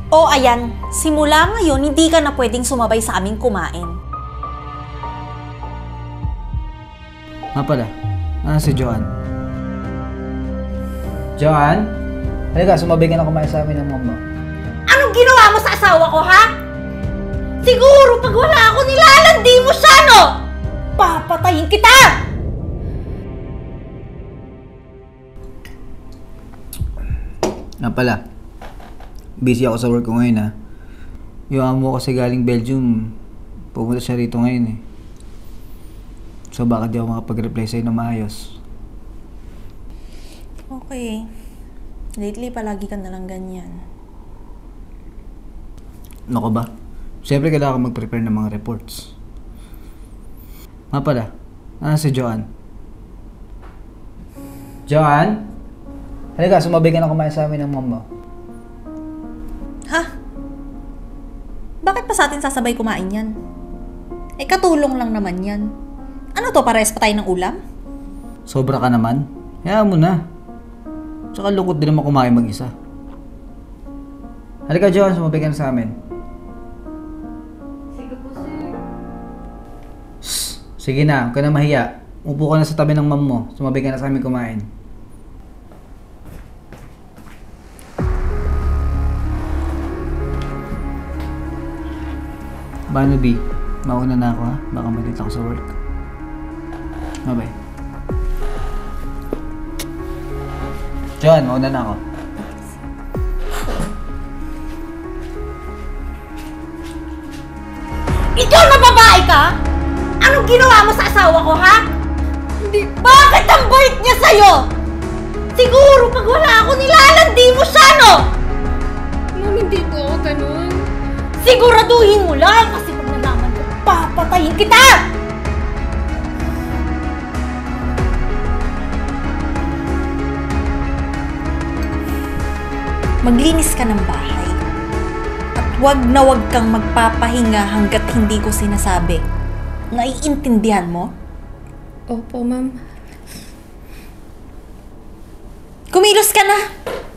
O ayan, simula ngayon, hindi ka na pwedeng sumabay sa aming kumain. Nga pala, si Joanne? Joanne? Halika, sumabay ka na kumain sa amin ng mom mo. Anong ginawa mo sa asawa ko, ha? Siguro pag wala ako, nilalandi mo siya, no? Papatayin kita! Nga pala, busy ako sa work ko ngayon, ha. Yung amo ko kasi galing Belgium, pumunta siya rito ngayon, eh. So baka di ako makapag-reply sa'yo na maayos. Okay. Lately, palagi ka nalang ganyan. Ano ka ba? Siyempre kailangan ko mag-prepare ng mga reports. Nga pala, si Joanne? Joanne? Halika, sumabay ka na kumain sa amin ng mom mo. Ha? Bakit pa sa atin sasabay kumain yan? Eh, katulong lang naman yan. Ano to, parehas pa tayo ng ulam? Sobra ka naman. Hayaan mo na. Tsaka lungkot din naman kumain mag-isa. Halika, Joanne, sumabay ka na sa amin. Sige po, sir. Sige na, huwag ka na mahiya. Upo ka na sa tabi ng mom mo. Sumabay ka na sa amin kumain. Paano, B? Mauna na ako, ha? Baka malita ako sa work. Bye-bye. John, mauna na ako. Ikaw na babae ka? Anong ginawa mo sa asawa ko, ha? Hindi. Bakit ang bait niya sa'yo? Siguro pag wala ako, nilalandi mo siya, no? Ma'am, hindi po ako ganun. Siguraduhin mo lang kasi pag nalaman ko, papatayin kita! Maglinis ka ng bahay. At wag na wag kang magpapahinga hanggat hindi ko sinasabi. Naiintindihan mo? Opo, ma'am. Kumilos ka na!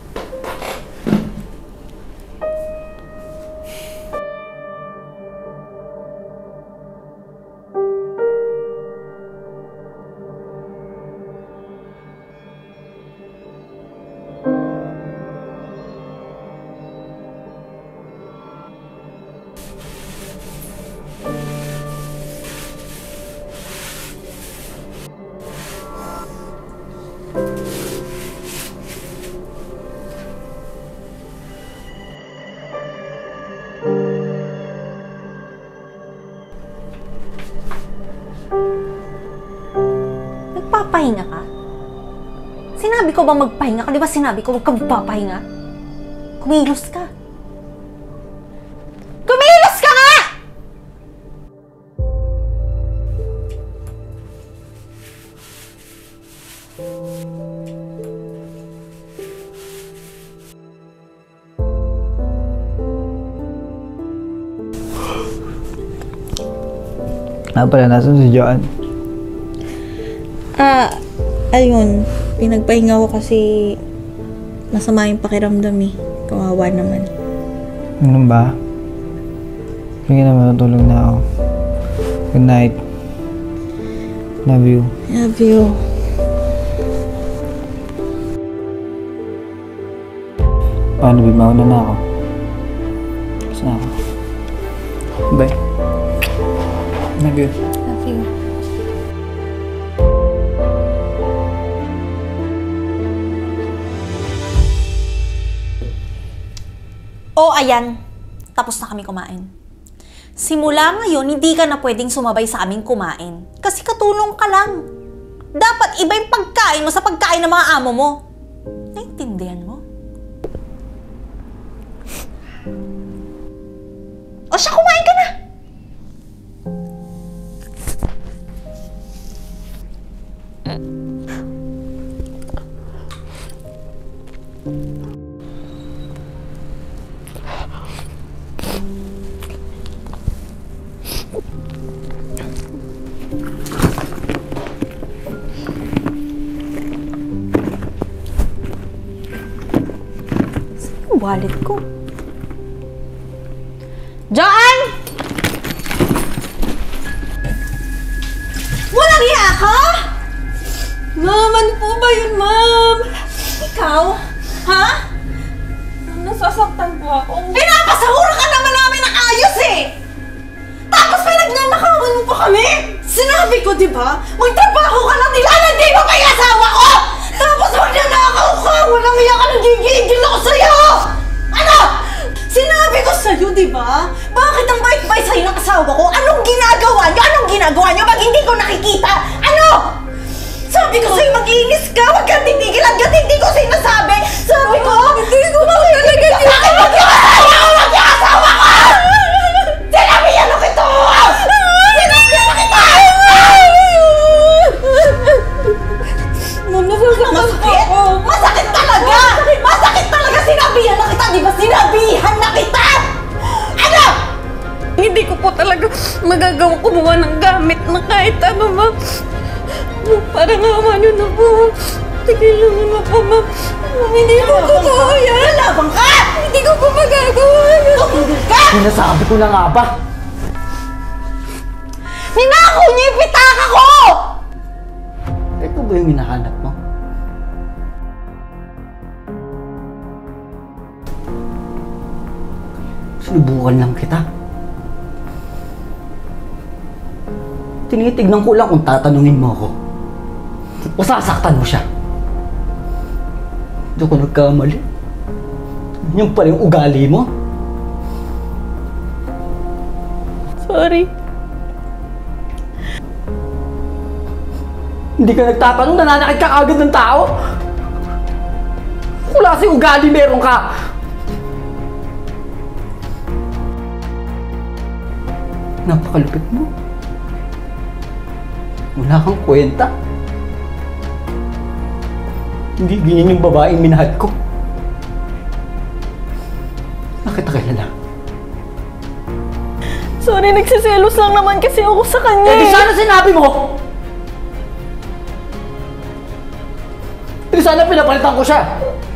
Nagpapahinga ka? Sinabi ko ba magpahinga ka? Di ba sinabi ko huwag ka magpapahinga? Kumilos ka. Kumilos ka nga! Pala, nasan si Joanne? Ayun. Pinagpahinga ko kasi masama yung pakiramdam eh. Kawawa naman. Ano ba? Sige na, matutulog na ako. Good night. Love you. Love you. Paano, B? Mauna na ako. Kasi na ako. Bye. Love you. Love you. O ayan, tapos na kami kumain. Simula ngayon, hindi ka na pwedeng sumabay sa aming kumain. Kasi katulong ka lang. Dapat iba yung pagkain mo sa pagkain ng mga amo mo. Naintindihan mo? O siya, kumain ka na! Saan yung wallet ko? Ma'am, ano po ba yun, ma'am? Ikaw? Ha? Nasasaktan po ako. Pinapasahura ka naman namin ng ayos eh! Tapos pinagnanakawan mo pa kami! Sinabi ko, di ba? Magtrabaho ka lang nila, hindi mo pa yung asawa ko! Tapos magnanakaw ka! Walang iya ka, nagigigil ako sa'yo! Ano? Sinabi ko sa'yo, di ba? Bakit ang bait-bait sa'yo ng asawa ko? Anong ginagawa niyo? Anong ginagawa niyo? Pag hindi ko nakikita? Ano? Sabi ko sa'yo, mag-iinis ka! Huwag kang titigil hanggat hindi ko sinasabi! Sabi ko, hindi ko talaga yun! Huwag yung asawa ko! Huwag yung asawa ko! Sinabi yan ako ito! Sinabi yan ako ito! Ma'am, nasasaktan po Masakit? ako. Masakit talaga! Masakit talaga! Sinabihan na kita! Di ba sinabihan na kita? Ano? Hindi ko po talaga magagawa kumuha ng gamit na kahit ano, ma'am. Parang awa niyo na po. Tigilan mo na po, ma'am. Ma'am, hindi ko totoo yan. Lalabang ka! Hindi ko po magagawa yan. Tumigil ka! Sinasabi ko na nga ba? Ninakaw niyo yung pitaka ko! Ito ba yung hinahanap mo? Sinubukan lang kita. Tinitignan ko lang kung tatanungin mo ako. O sasaktan mo siya. Hindi ko nagkamali. Yung pala yung ugali mo. Sorry. Hindi ka nagtatanong, nananakit ka agad ng tao. Klase ugali meron ka. Napakalupit mo. Wala kang kwenta. Hindi ganyan yung babaeng minahal ko. Bakit kilala? Sorry, nagsiselos lang naman kasi ako sa kanya. Eh di sana sinabi mo! Eh di sana pinapalitan ko siya.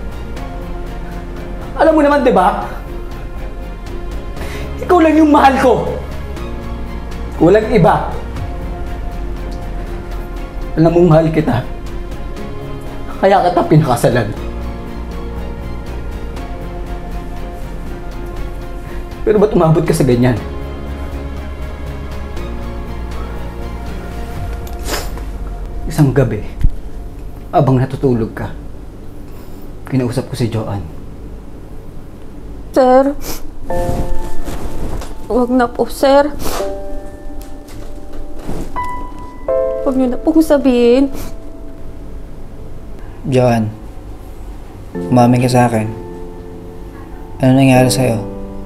Alam mo naman, di ba? Ikaw lang yung mahal ko. Walang iba. Alam mong mahal kita. Kaya kita pinakasalan. Pero ba't umabot ka sa ganyan? Isang gabi, abang natutulog ka, kinausap ko si Joanne. Sir, wag na po, sir. Huwag niyo na pong sabihin. Joanne, umamin ka sa akin. Ano nangyari sa'yo?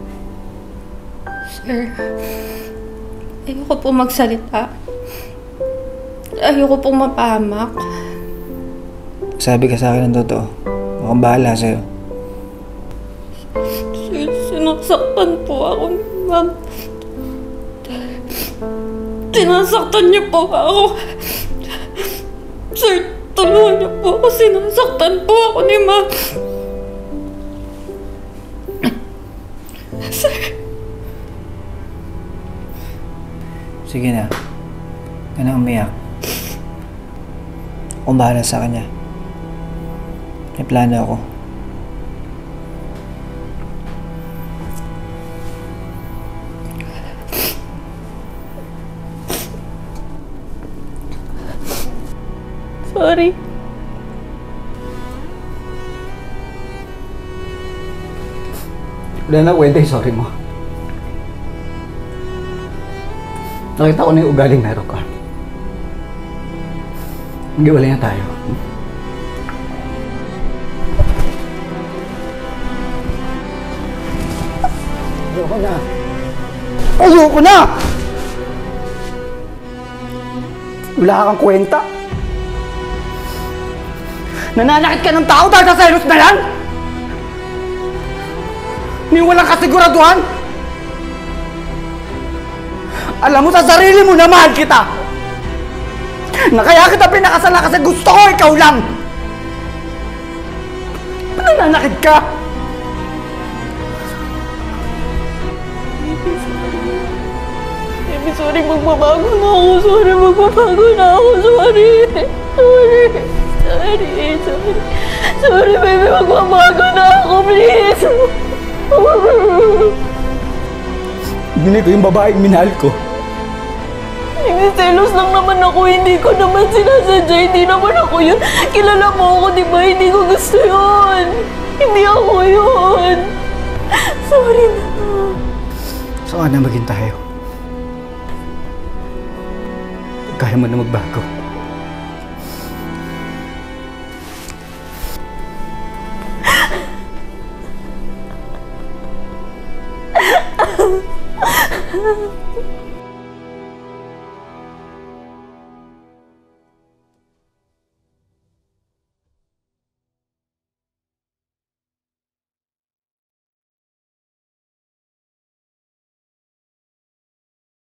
Sir, ayoko po magsalita. Ayoko pong mapahamak. Sabi ka sa akin ng totoo. Akong bahala sa'yo. Sir, sinasaktan po ako, ma'am. Sinasaktan niyo po ako. Sir, tulungan niyo po ako. Sinasaktan po ako ni ma'am. Sir. Sige na. Huwag ka na umiyak. Akong bahala sa kanya. May plano ako. Sorry. Wala na kwenta yung sorry mo. Nakita ko na yung ugaling meron ka. Maghiwalay na tayo. Ayoko na! Ayoko na! Wala kang kwenta. Nananakit ka ng tao dahil sa selos na yan? Ni walang kasiguraduhan? Alam mo, sa sarili mo na mahal kita! Na kaya kita pinakasalan kasi gusto ko ikaw lang! Nananakit ka! Baby, sorry, magbabago na ako. Sorry, magbabago na ako. Sorry. Sorry. Sorry, baby. Magbabago na ako, please. Ganito yung babaeng minahal ko. Nagsiselos lang naman ako. Hindi ko naman sinasadya. Hindi naman ako yun. Kilala mo ako, di ba? Hindi ko gusto yun. Hindi ako yun. Sorry na. Saan na maging tayo? Kaya mo na magbago.